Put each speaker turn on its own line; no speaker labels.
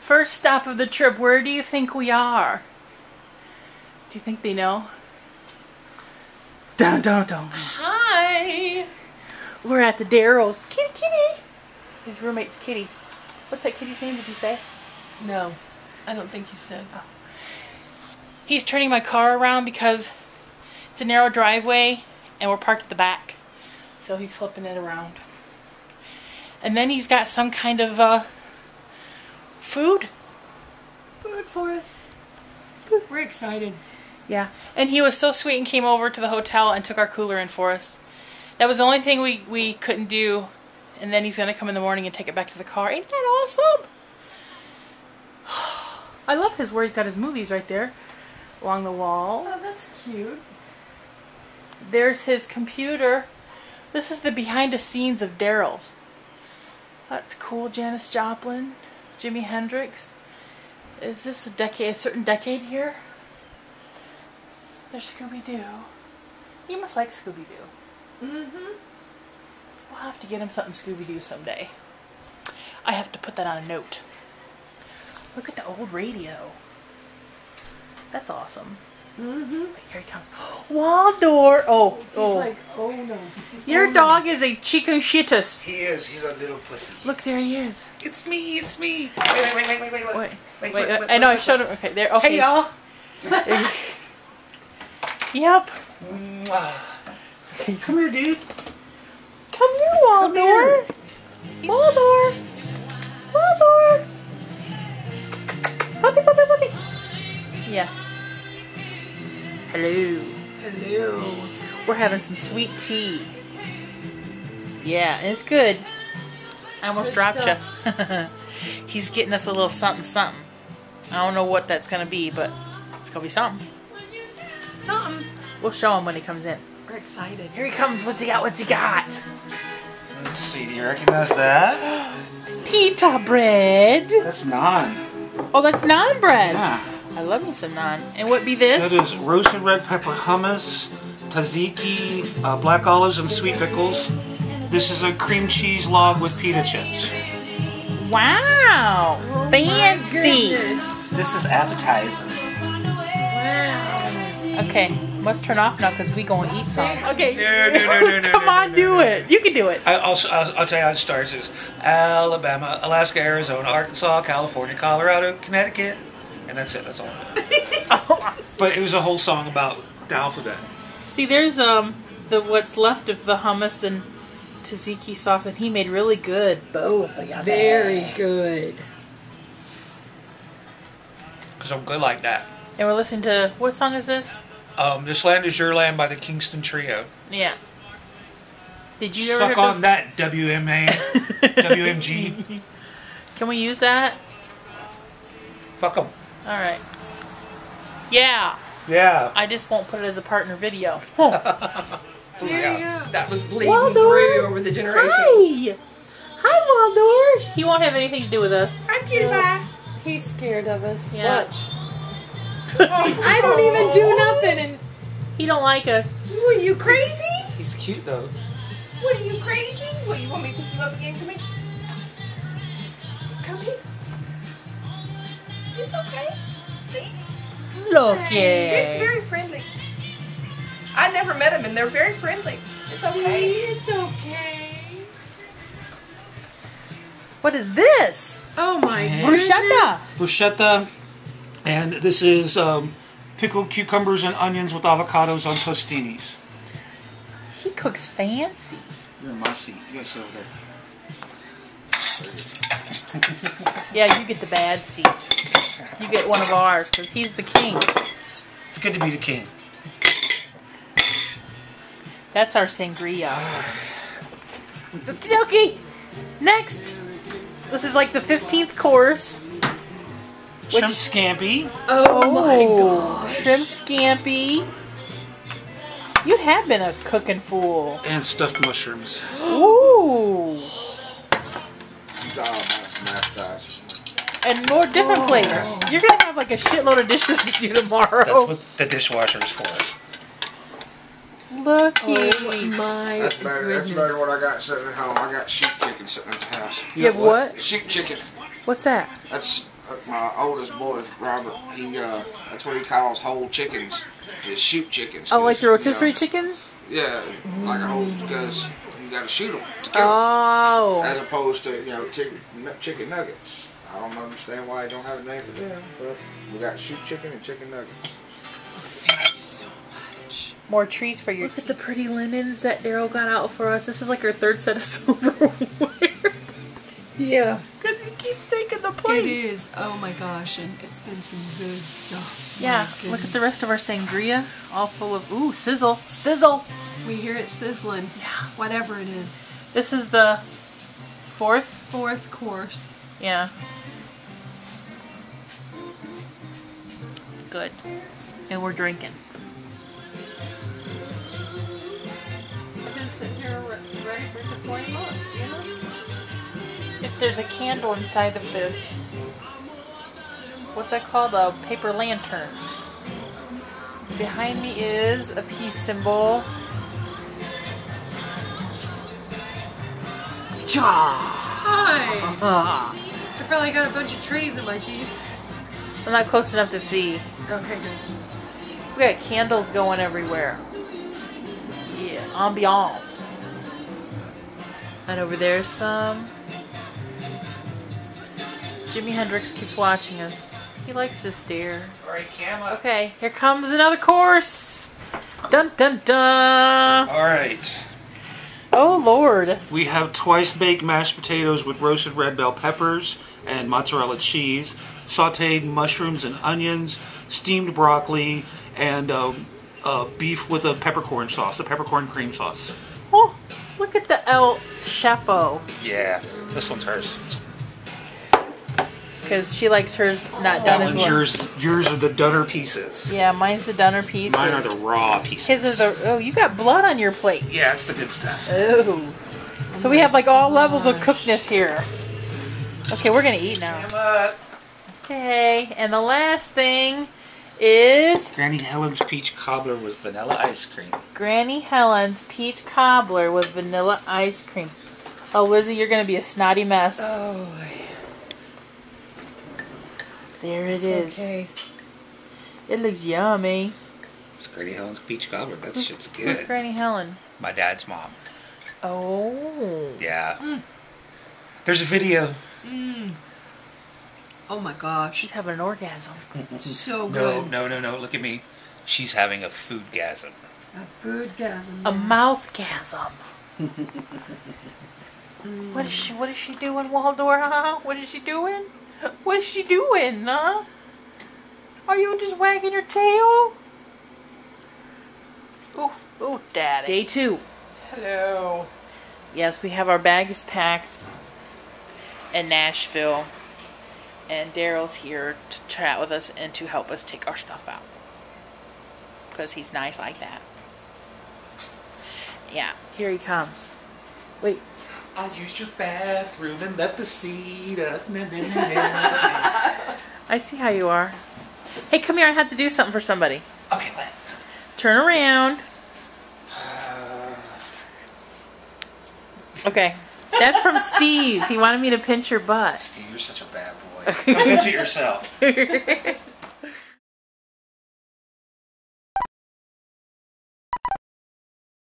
First stop of the trip. Where do you think we are? Do you think they know? Dun dun dun.
Hi.
We're at the Daryl's. Kitty, kitty. His roommate's Kitty. What's that kitty's name? Did you say?
No, I don't think you said.
Oh. He's turning my car around because it's a narrow driveway and we're parked at the back. So he's flipping it around. And then he's got some kind of food
for us. We're excited.
Yeah. And he was so sweet and came over to the hotel and took our cooler in for us. That was the only thing we couldn't do. And then he's going to come in the morning and take it back to the car. Ain't that awesome? I love his where he's got his movies right there along the wall.
Oh, that's cute.
There's his computer. This is the behind the scenes of Daryl's. That's cool. Janis Joplin, Jimi Hendrix. Is this a certain decade here? There's Scooby-Doo. You must like Scooby-Doo.
Mm-hmm.
We'll have to get him something Scooby-Doo someday. I have to put that on a note. Look at the old radio. That's awesome.
Mm-hmm.
Wait, here he comes. Waldor! Oh,
He's like, oh no.
Your dog is a chicken shitus.
He is. He's a little pussy.
Look, there he is.
It's me. It's me. Wait.
I know, I showed him. Okay, there. Okay.
Hey, y'all.
Yep.
Come here, dude.
Come here, Waldor. Waldor. Waldor. Puppy, puppy, puppy. Yeah. Hello.
Hello.
We're having some sweet tea. Yeah, it's good. I almost dropped you. He's getting us a little something, something. I don't know what that's going to be, but it's going to be something.
Something.
We'll show him when he comes in.
We're excited.
Here he comes. What's he got? What's he got?
Let's see. Do you recognize that?
Pita bread.
That's naan.
Oh, that's naan bread.
Yeah.
I love me some naan. And what be this?
That is roasted red pepper hummus, tzatziki, black olives, and sweet pickles. This is a cream cheese log with pita chips.
Wow.
Oh
fancy.
This is appetizers.
Wow.
Okay. Must turn off now because we gonna eat some. Okay.
No.
Come on, do it. You can do it.
I'll tell you how it starts. It's Alabama, Alaska, Arizona, Arkansas, California, Colorado, Connecticut. And that's it. That's all. But it was a whole song about the alphabet.
See, there's what's left of the hummus and tzatziki sauce, and he made really good both.
Very good.
Because I'm good like that.
And we're listening to, what song is this?
This Land Is Your Land by the Kingston Trio.
Yeah. Did you ever
Suck on that, WMA. WMG.
Can we use that?
Fuck them.
All right. Yeah.
Yeah.
I just won't put it as a partner video.
There you go. That was bleeding
Waldor.
through over the generations.
Hi. Hi, Waldor. He won't have anything to do with us.
I'm Cutie Pie. He's scared of us.
Yeah.
Watch. I don't even do nothing. And
He don't like us.
what, are you crazy?
He's cute, though.
What, are you crazy? What, you want me to pick you up again? Come here. Come here. It's okay. See?
Look
He's
it.
very friendly. I never met him, and they're very friendly. It's okay. It's okay.
What is this?
Oh my
Bruschetta.
Bruschetta. And this is pickled cucumbers and onions with avocados on tostinis.
He cooks fancy.
You're in my seat. You guys sit over there.
Yeah, you get the bad seat. You get one of ours because he's the king.
It's good to be the king.
That's our sangria. Okie dokie. Next. This is like the 15th course.
Shrimp scampi.
Oh my gosh.
Shrimp scampi. You have been a cooking fool.
And stuffed mushrooms.
Ooh.
Oh,
And more different flavors. You're going to have like a shitload of dishes to do tomorrow.
That's what the dishwasher is for.
Looky.
Oh my
that's better.
goodness.
That's better than what I got sitting at home. I got sheep chicken sitting at the house.
You have what?
Sheep chicken.
What's that?
That's My oldest boy, Robert, that's what he calls whole chickens. Is shoot chickens.
Oh, like the rotisserie
you know,
chickens?
Yeah, like a whole, because you got to shoot them to kill them.
Oh.
As opposed to, chicken nuggets. I don't understand why I don't have a name for them, but we got shoot chicken and chicken nuggets.
Thank you so much.
More trees for your Look at the pretty linens that Daryl got out for us. This is like our third set of silverware.
Yeah.
Because he keeps taking the plate.
It is. Oh my gosh, and it's been some good stuff.
Yeah, look at the rest of our sangria. All full of, ooh, sizzle. Sizzle!
We hear it sizzling.
Yeah.
Whatever it is.
This is the fourth
course.
Yeah. Good. And we're drinking.
I've been sitting here ready for it to flame up, you know?
If there's a candle inside of the, what's that called? A paper lantern. Behind me is a peace symbol.
Hi! I probably got a bunch of trees in my teeth.
I'm not close enough to see.
Okay, good.
We got candles going everywhere. Yeah, ambiance. And over there's some. Jimi Hendrix keeps watching us. He likes to stare.
Alright, Cam.
Okay, here comes another course. Dun dun dun.
Alright.
Oh Lord.
We have twice baked mashed potatoes with roasted red bell peppers and mozzarella cheese, sauteed mushrooms and onions, steamed broccoli, and beef with a peppercorn sauce, a peppercorn cream sauce.
Oh, look at the El Chefo.
Yeah, this one's hers.
Because she likes hers not
That
done as
one's
well.
yours are the dunner pieces.
Yeah, mine's the dunner pieces.
Mine are the raw pieces.
His are the, oh, you got blood on your plate.
Yeah, it's the good stuff.
Oh. So we have like all levels of cookness here. Okay, we're going to eat now.
Emma.
Okay, and the last thing is
Granny Helen's peach cobbler with vanilla ice cream.
Granny Helen's peach cobbler with vanilla ice cream. Oh, Lizzie, you're going to be a snotty mess.
Oh,
There it
it's
is.
okay.
It looks yummy.
It's Granny Helen's peach cobbler. That shit's
Who's
good.
Granny Helen?
My dad's mom.
Oh.
Yeah. There's a video.
Oh my gosh.
She's having an orgasm.
So
No,
good.
no. Look at me. She's having a foodgasm.
A foodgasm.
A mouthgasm. What is she doing, Waldor? Huh? What is she doing? What is she doing, huh? Are you just wagging your tail? Ooh, Daddy. Day 2.
Hello.
Yes, we have our bags packed in Nashville. And Daryl's here to chat with us and to help us take our stuff out. Because he's nice like that. Yeah, here he comes. Wait.
I used your bathroom and left the seat up.
I see how you are. Hey, come here. I have to do something for somebody.
Okay, what?
Turn around. Okay. That's from Steve. He wanted me to pinch your butt.
Steve, you're such a bad boy. Come pinch it yourself.